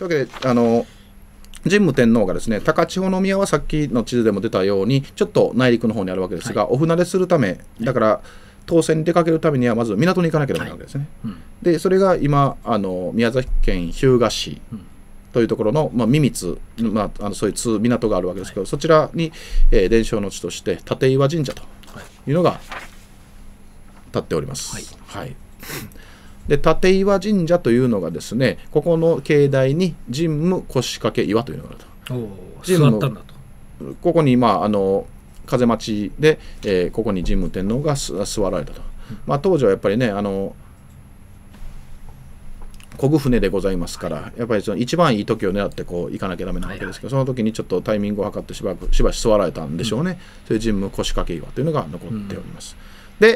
というわけで神武天皇がですね、高千穂宮はさっきの地図でも出たようにちょっと内陸の方にあるわけですが、お船でするためだから当選に出かけるためにはまず港に行かなきゃいけないわけですね。でそれが今宮崎県日向市というところの、秘密、そういう港があるわけですけど、そちらに、伝承の地として立岩神社というのが立っております。で立岩神社というのがですね、ここの境内に神武腰掛岩というのがあると。 座ったんだと。 ここに風待ちで、ここに神武天皇が座られたと。当時はやっぱりね漕ぐ船でございますから、やっぱりその一番いい時を狙ってこう行かなきゃダメなわけですけど、その時にちょっとタイミングを測ってしばし座られたんでしょうね。そういう神武腰掛岩というのが残っております。で、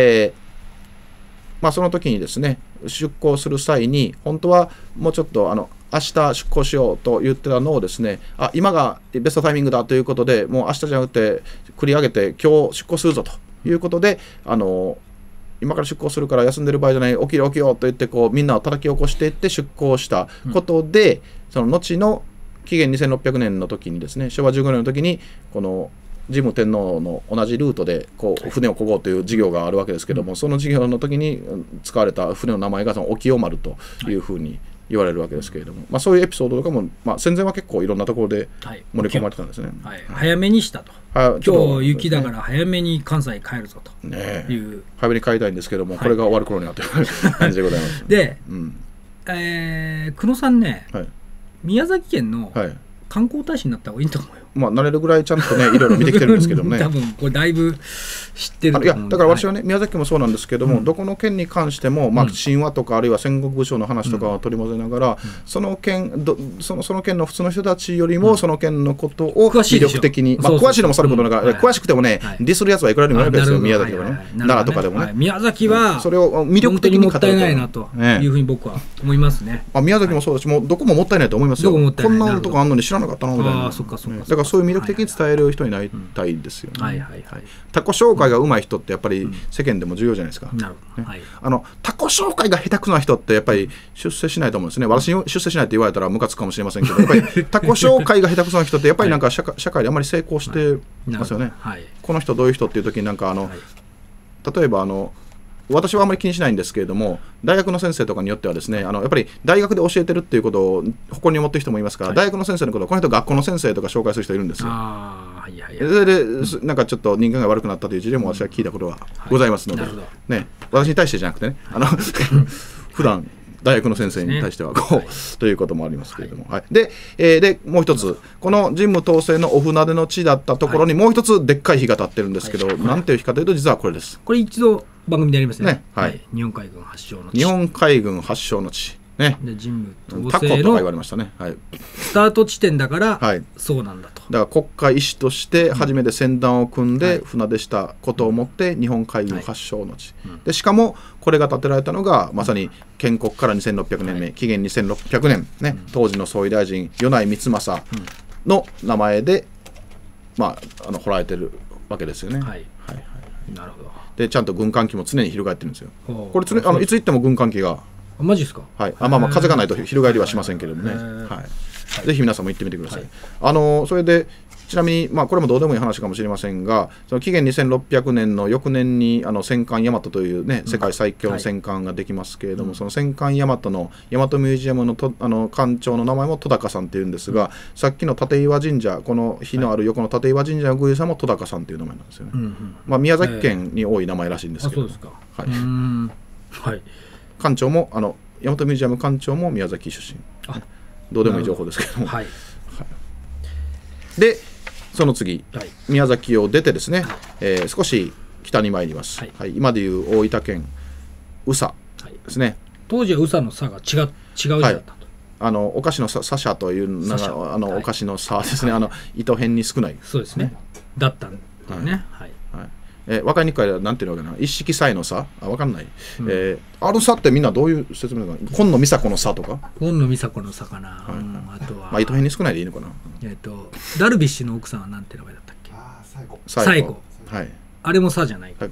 その時にですね出港する際に本当はもうちょっと明日出港しようと言ってたのをですね、今がベストタイミングだということで、もう明日じゃなくて繰り上げて今日出港するぞということで、今から出港するから休んでる場合じゃない、起きろ起きろと言ってこうみんなを叩き起こしていって出港したことで、その後の紀元2600年の時にですね、昭和15年の時にこの神武天皇の同じルートでこう船を漕ごうという事業があるわけですけども、その事業の時に使われた船の名前がその沖尾丸というふうに言われるわけですけれども、そういうエピソードとかも、戦前は結構いろんなところで盛り込まれてたんですね。 早めにしたと。今日雪だから早めに関西帰るぞという、 早めに帰りたいんですけども、これが終わる頃にはという感じでございます。 で、久野さんね、宮崎県の観光大使になった方がいいと思うよ。 慣れるぐらいちゃんとねいろいろ見てきてるんですけどもね多分これだいぶ知ってると思う。 いやだから私はね、宮崎県もそうなんですけども、どこの県に関しても、神話とかあるいは戦国武将の話とかを取り混ぜながら、その県の普通の人たちよりも、その県のことを魅力的に、詳しいのもさることながら、詳しくてもねディスるやつはいくらでもいるわけですよ。宮崎とかね、奈良とかでもね、 宮崎はそれを魅力的に語るともったいないなというふうに僕は思いますね。 宮崎もそうだし、もうどこももったいないと思いますよ。こんなとこあんのに知らなかったなみたいな。だからそういう魅力的に伝える人になりたいですよね。タコ紹介が上手い人ってやっぱり世間でも重要じゃないですか。タコ紹介が下手くそな人ってやっぱり出世しないと思うんですね。私に出世しないって言われたらムカつくかもしれませんけど、やっぱりタコ紹介が下手くそな人ってやっぱりなんか社会であんまり成功してますよね。この人どういう人っていう時になんか例えば私はあまり気にしないんですけれども、大学の先生とかによってはですね、やっぱり大学で教えてるっていうことを誇りに思ってる人もいますから、大学の先生のことをこの人学校の先生とか紹介する人いるんですよ。それでなんかちょっと人間が悪くなったという事例も私は聞いたことがございますので、私に対してじゃなくてね普段大学の先生に対してはこうということもありますけれども、でもう一つ、この神武統制のお船出の地だったところにもう一つでっかい碑が立ってるんですけど、なんていう碑かというと実はこれです。 これ一度番組でやりますね。日本海軍発祥の地。 日本海軍発祥の地ね。 で神武統制のタコとか言われましたね。 スタート地点だからそうなんだと。 だから国家意志として初めて船団を組んで船出したことをもって日本海軍発祥の地で、しかもこれが建てられたのがまさに建国から2600年目、紀元2600年ね、当時の総理大臣米内光政の名前で掘られてるわけですよね。 なるほど。 でちゃんと軍艦機も常に翻ってるんですよ。これいつ行っても軍艦機が、 マジですか。 風がないと翻りはしませんけれどもね。ぜひ皆さんも行ってみてください。それでちなみにこれもどうでもいい話かもしれませんが、その紀元2600年の翌年に戦艦大和というね世界最強の戦艦ができますけれども、その戦艦大和の大和ミュージアムの艦長の名前も戸高さんっていうんですが、さっきの立岩神社、この碑のある横の立岩神社の宮司さんも戸高さんっていう名前なんですよね。宮崎県に多い名前らしいんですけど、艦長も大和ミュージアム艦長も宮崎出身。どうでもいい情報ですけども。でその次、宮崎を出てですね、少し北に参ります。今でいう大分県宇佐ですね。 当時は宇佐の佐が違う字だったと。 お菓子のサシャというのがお菓子の差ですね。糸辺に少ない。 そうですね。だったんだよね。 分かりにくいはなんていうのかな、一色差の差、分かんない。ある差ってみんなどういう説明なのかな。今野美佐子の差とか。 今野美佐子の差かな。あとは糸辺に少ないでいいのかな。 ダルビッシュの奥さんはなんて名前だったっけ。最後。あれも差じゃないか。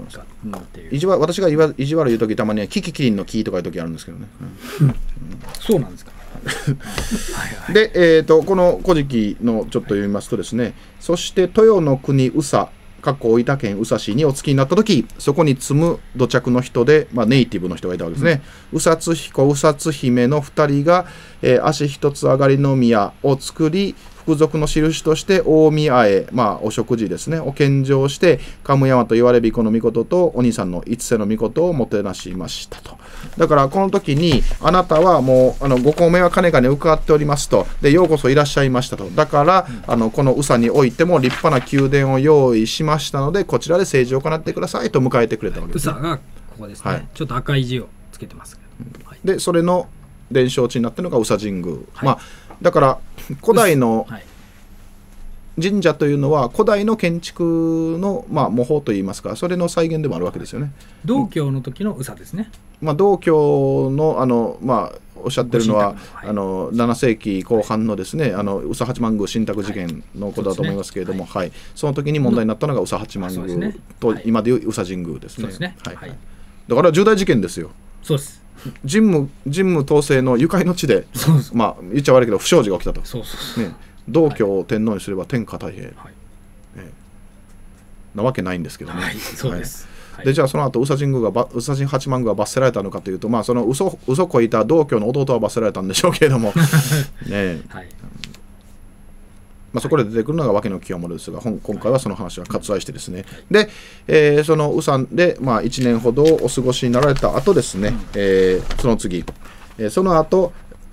私が意地悪言う時たまにはキキキリンのキとかいう時あるんですけどね。 そうなんですか。 で、この古事記のちょっと読みますとですね、そして豊の国宇佐大分県宇佐市にお着きになった時、そこに住む土着の人で、ネイティブの人がいたわけですね。宇佐津彦宇佐津姫の2人が、足一つ上がりの宮を作り、服属の印として大宮へ、お食事ですねを献上して、神山と言われびこの御事とお兄さんの一世の御事をもてなしましたと。だからこの時に、あなたはもうご公明はかねがね伺っておりますと、でようこそいらっしゃいましたと。だからこの宇佐においても立派な宮殿を用意しましたので、こちらで政治を行ってくださいと迎えてくれたわけです、ね。 宇佐がここですね、ちょっと赤い字をつけてますけど、でそれの伝承地になっているのが宇佐神宮、だから古代の神社というのは古代の建築の、模倣といいますか、それの再現でもあるわけですよね。 道教の時の宇佐ですね。 道教のおっしゃってるのは、7世紀後半のですね、宇佐八幡宮信託事件のことだと思いますけれども、その時に問題になったのが宇佐八幡宮と、今でいう宇佐神宮ですね。だから重大事件ですよ。 そうです。 神武統制のゆかりの地で、言っちゃ悪いけど不祥事が起きたと。道教を天皇にすれば天下太平、なわけないんですけどね。 そうです。 でじゃあその後宇佐神宮が宇佐八幡宮が罰せられたのかというと、その嘘こいた道教の弟は罰せられたんでしょうけれどもね、そこで出てくるのが訳の清盛ですが、今回はその話は割愛してですね、で、その宇佐で、1年ほどお過ごしになられた後ですね、その次、その後、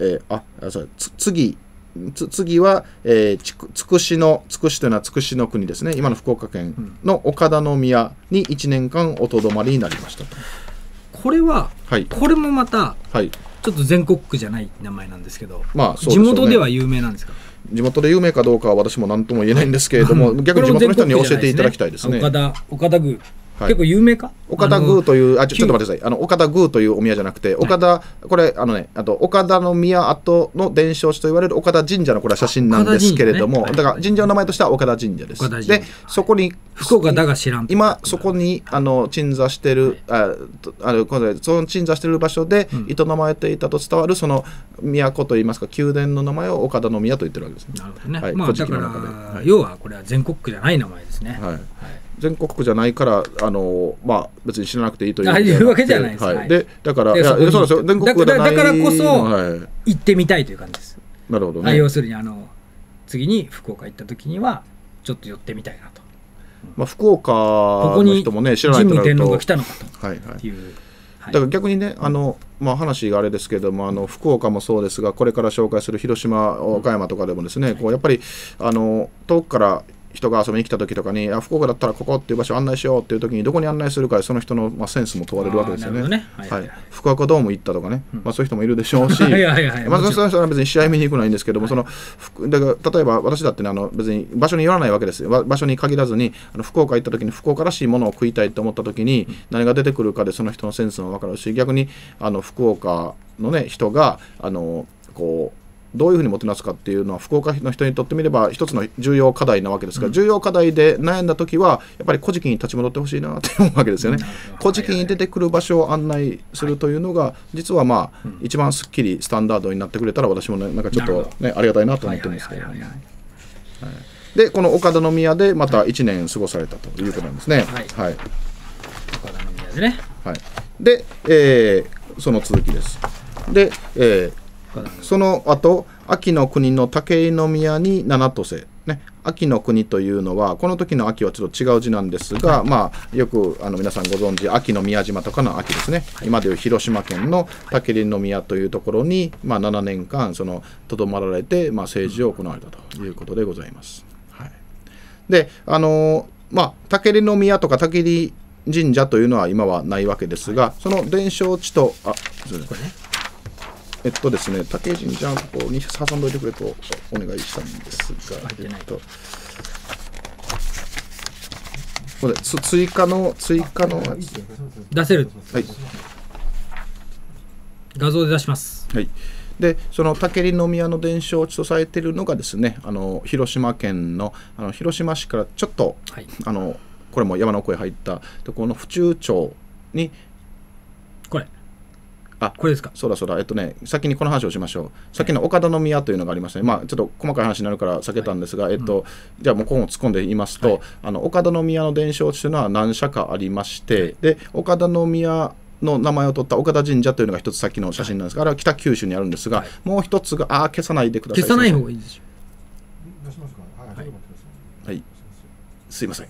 次は、つくしというのはつくしの国ですね、今の福岡県の岡田宮に1年間おとどまりになりました。 これは、これもまた、ちょっと全国区じゃない名前なんですけど、地元では有名なんですか？ 地元で有名かどうかは私も何とも言えないんですけれども、逆に地元の人に教えていただきたいですね。 岡田宮結構有名か？ 岡田宮という、ちょっと待ってください。岡田宮というお宮じゃなくて、岡田、これあと岡田宮跡の伝承地と言われる岡田神社のこれは写真なんですけれども、だから神社の名前としては岡田神社です。で、そこに福岡だが知らん。 今そこに鎮座してる、その鎮座してる場所で営まれていたと伝わるその都といいますか宮殿の名前を岡田宮と言ってるわけですね。 なるほどね。だから要はこれは全国区じゃない名前ですね。 全国区じゃないから別に知らなくていいというわけじゃないです。 でだからそうですよ、全国区じゃないだからこそ行ってみたいという感じです。 なるほどね。 要するに次に福岡行った時にはちょっと寄ってみたいなと。 福岡の人もね知らないとなると、 神武天皇が来たのかという。 だから逆にね話があれですけれども福岡もそうですが、これから紹介する広島岡山とかでもですね、やっぱり遠くから人が遊びに来た時とかに福岡だったらここっていう場所を案内しようっていう時にどこに案内するかでその人のセンスも問われるわけですよね。福岡ドーム行ったとかね、そういう人もいるでしょうし、その人は別に試合見に行くのはいいんですけども、だから例えば私だってね別に場所に寄らないわけですよ。場所に限らずに福岡行った時に福岡らしいものを食いたいと思った時に何が出てくるかでその人のセンスも分かるし、逆に福岡のね人がどういうふうにもてなすかっていうのは福岡の人にとってみれば一つの重要課題なわけですから、重要課題で悩んだ時はやっぱり古事記に立ち戻ってほしいなって思うわけですよね。古事記に出てくる場所を案内するというのが実は一番すっきりスタンダードになってくれたら私もねなんかちょっとねありがたいなと思ってるんですけど、でこの岡田宮でまた1年過ごされたということなんですね。 岡田宮でね。 で、その続きです。で、その後安芸国の武井宮に七戸瀬、安芸国というのはこの時の安芸はちょっと違う字なんですが、よく皆さんご存知安芸宮島とかの安芸ですね、今でいう広島県の武井宮というところに、7年間とどまられて、政治を行われたということでございます。で武井宮とか武井神社というのは今はないわけですが、その伝承地とですね、武井神社のところに挟んでおいてくれとお願いしたんですが、これ追加の出せる、画像で出します。 でその武井宮の伝承地とされているのがですね、広島県の広島市からちょっと、これも山の奥へ入ったところの府中町にこれですか。 そうだ先にこの話をしましょう。さっきの岡田宮というのがありますね。まあちょっと細かい話になるから避けたんですが、じゃあもうここも突っ込んで言いますと、岡田宮の伝承地というのは何社かありまして、で岡田宮の名前を取った岡田神社というのが一つさっきの写真なんですが、あれは北九州にあるんですが、もう一つが消さないでください。 消さない方がいいですよ。 はい、すいません。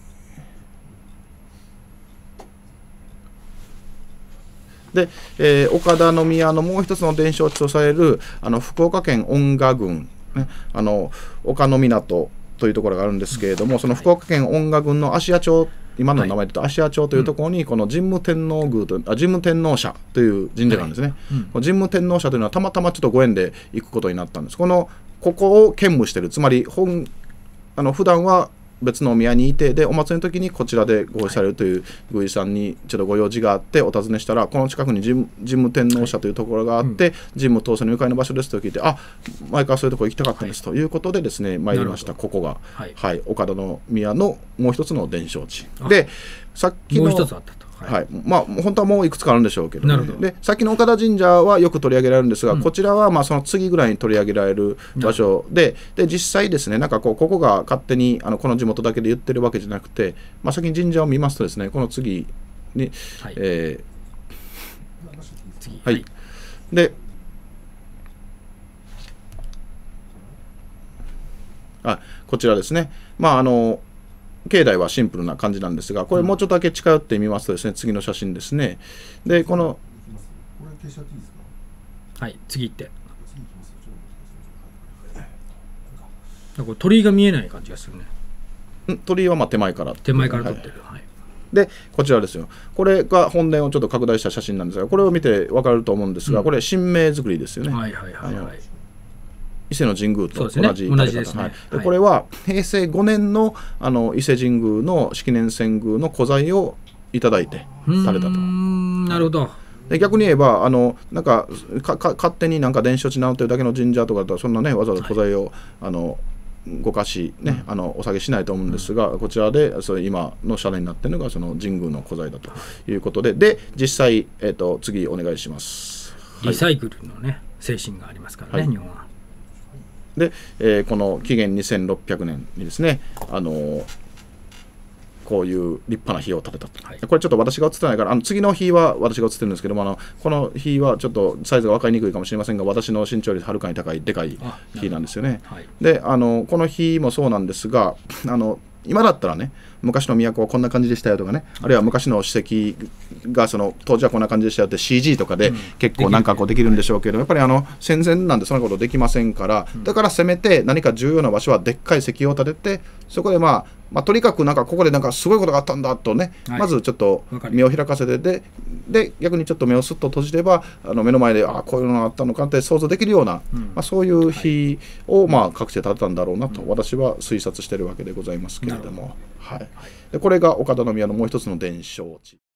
で、岡田宮のもう一つの伝承地とされる福岡県恩賀郡、ね、岡の港というところがあるんですけれども、その福岡県恩賀郡の芦屋町、今の名前で言うと芦屋町というところにこの神武天皇宮と神武天皇社という神社なんですね。神武天皇社というのはたまたまちょっとご縁で行くことになったんです。ここを兼務している、つまり普段は別のお宮にいて、でお祭りの時にこちらでご奉仕されるという宮司さんにちょっとご用事があってお尋ねしたら、この近くに神武天皇社というところがあって、神武当選のゆかりの場所ですと聞いて、前からそういうところ行きたかったですということでですね、参りました。ここが、岡田宮のもう一つの伝承地で、さっきのもう一つあったと。 まあ本当はもういくつかあるんでしょうけど、でさっきの岡田神社はよく取り上げられるんですが、こちらはまあその次ぐらいに取り上げられる場所で、実際ですね、なんかここが勝手にこの地元だけで言ってるわけじゃなくて、先に神社を見ますとですね、この次に、でこちらですね、境内はシンプルな感じなんですが、これもうちょっとだけ近寄ってみますとですね、次の写真ですね。でこれ消しちゃっていいですか。次行って。なんか鳥居が見えない感じがするね。 鳥居は手前から撮ってる。 でこちらですよ。これが本殿をちょっと拡大した写真なんですが、これを見て分かると思うんですが、これ神明造りですよね。伊勢の神宮と同じですね。 これは平成5年の伊勢神宮の式年遷宮の古材をいただいてされたと。 なるほど。 で逆に言えばなんか勝手になんか伝承地名乗ってるだけの神社とかだとそんなねわざわざ古材をご貸しねお下げしないと思うんですが、こちらで今の社殿になっているのがその神宮の古材だということで、実際次お願いします。 リサイクルのね精神がありますからね、日本は。 で、この紀元2600年にですね、こういう立派な碑を建てたと、これちょっと私が写ってないから次の碑は私が写ってるんですけども、この碑はちょっとサイズが分かりにくいかもしれませんが、私の身長よりはるかに高いでかい碑なんですよね。でこの碑もそうなんですが、今だったらね、昔の都はこんな感じでしたよとかね、あるいは昔の史跡が当時はこんな感じでしたよって CG とかで結構なんかできるんでしょうけど、やっぱり戦前なんでそんなことできませんから、だからせめて何か重要な場所はでっかい石を建てて、そこでとにかくなんかここでなんかすごいことがあったんだとね、まずちょっと目を開かせて、で逆にちょっと目をすっと閉じれば目の前でこういうのがあったのかって想像できるような、そういう碑を各地で建てたんだろうなと私は推察しているわけでございますけれども、でこれが岡田宮のもう一つの伝承地。